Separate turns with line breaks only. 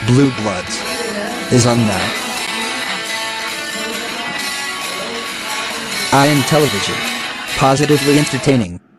Blue Bloods is on now. IN Television. Positively entertaining.